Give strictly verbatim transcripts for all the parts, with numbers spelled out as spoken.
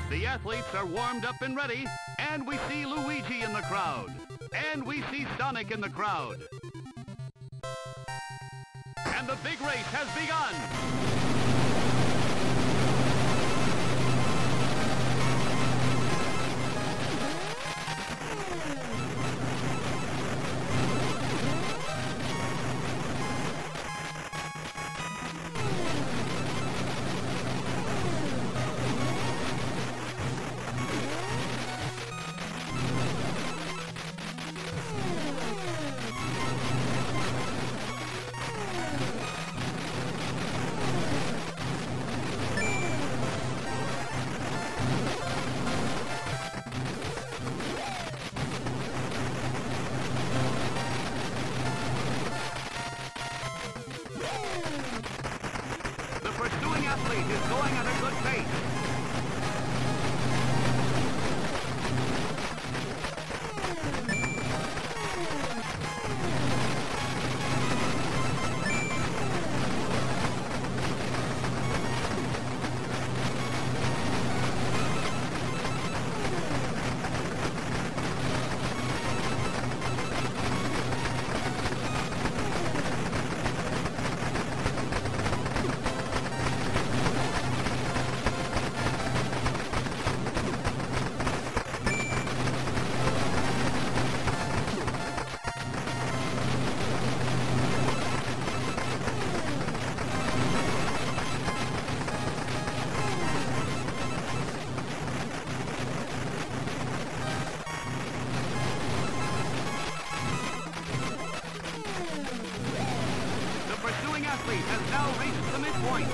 The athletes are warmed up and ready, and we see Luigi in the crowd. And we see Sonic in the crowd. And the big race has begun! Athlete is going at a good pace. Athlete has now reached the midpoint.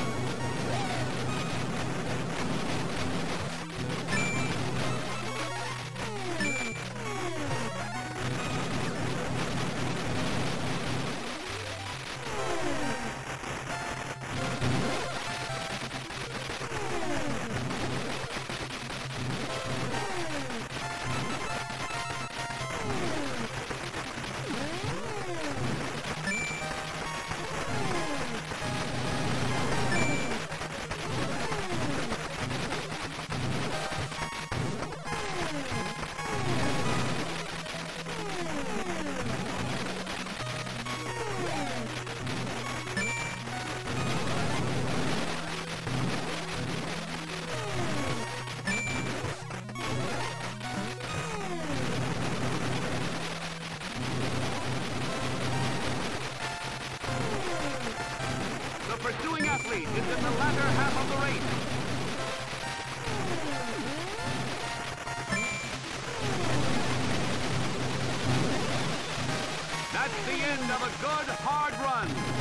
The pursuing athlete is in the latter half of the race. That's the end of a good, hard run.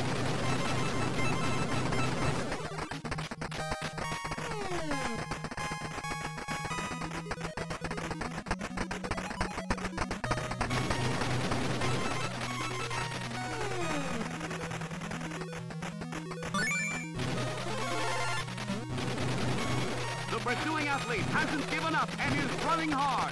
The pursuing athlete hasn't given up and is running hard.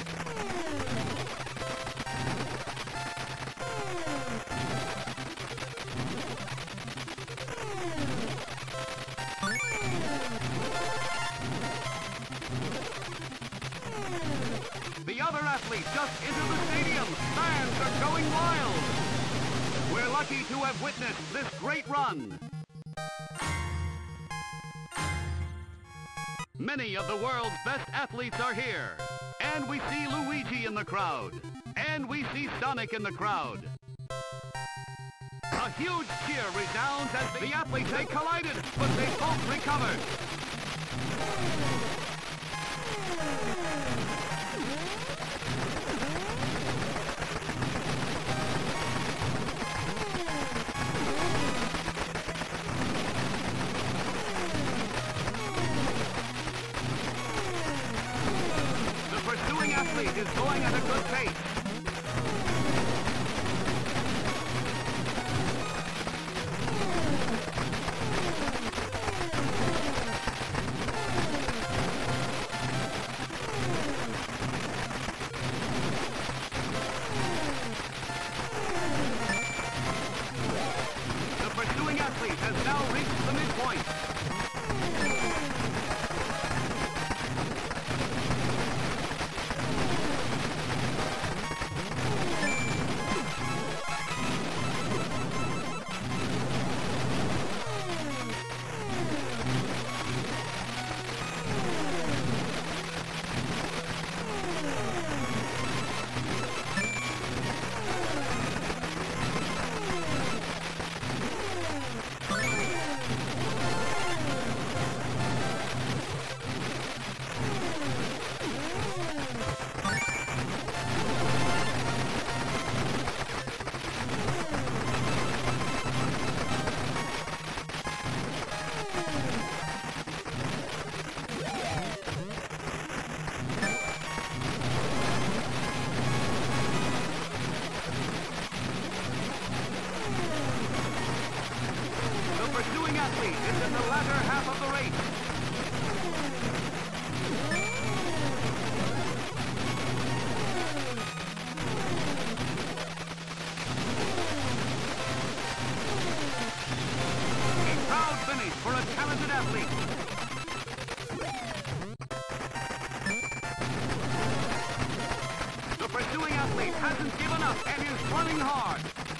The other athlete just entered the stadium. Fans are going wild. We're lucky to have witnessed this great run. Many of the world's best athletes are here. And we see Luigi in the crowd. And we see Sonic in the crowd. A huge cheer resounds as the athletes, they collided, but they both recovered. Athlete is going at a good pace. The pursuing athlete has now reached the midpoint. talented athlete. The pursuing athlete hasn't given up and is running hard.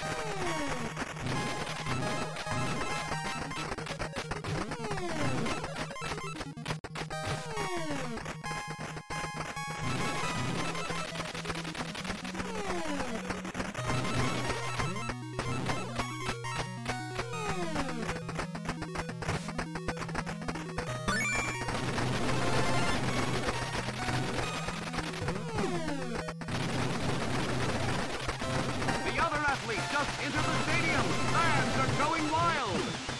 Just enter the stadium. Fans are going wild.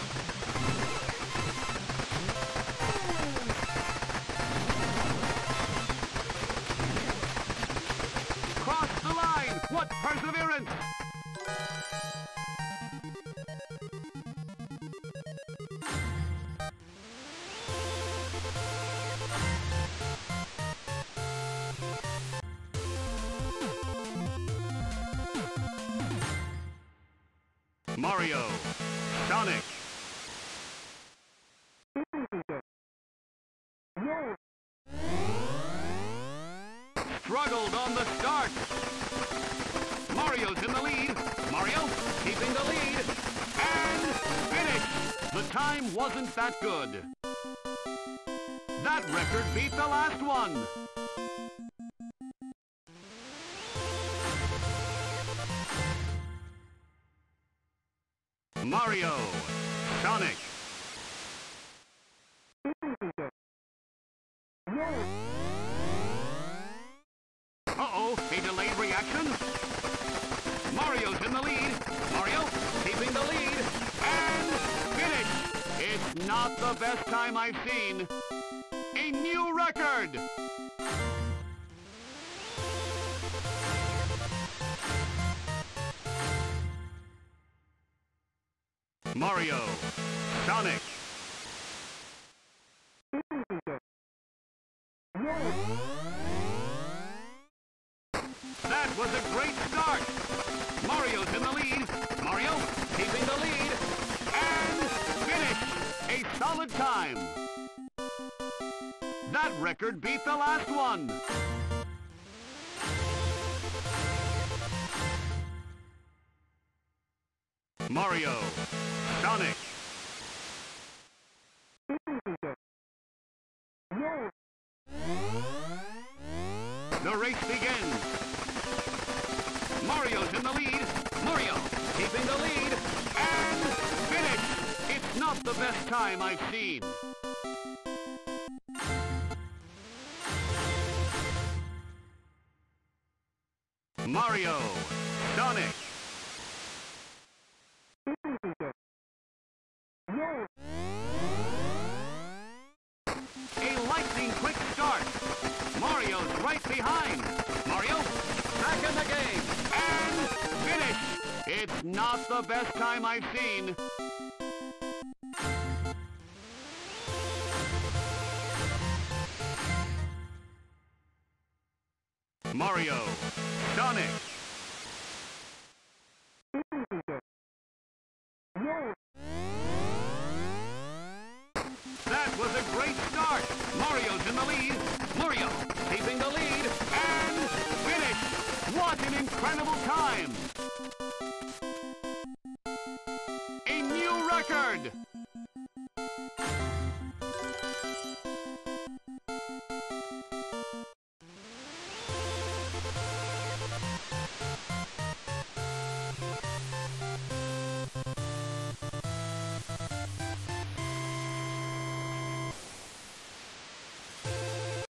Cross the line. What perseverance. Mario, Sonic. Struggled on the start. Mario's in the lead. Mario keeping the lead. And finish. The time wasn't that good. That record beat the last one. Mario, Sonic. Uh-oh, a delayed reaction. Mario's in the lead. Mario keeping the lead. And finish. It's not the best time I've seen. A new record. Mario, Sonic. That was a great start. Mario's in the lead. Mario keeping the lead. And finish. A solid time. That record beat the last one. Mario, Sonic. The race begins. Mario's in the lead. Mario keeping the lead. And finish. It's not the best time I've seen. Mario, Sonic. A lightning quick start. Mario's right behind. Mario back in the game. And finish. It's not the best time I've seen. Mario, Sonic. That was a great start. Mario's in the lead. Mario keeping the lead. And finish. What an incredible time. A new record.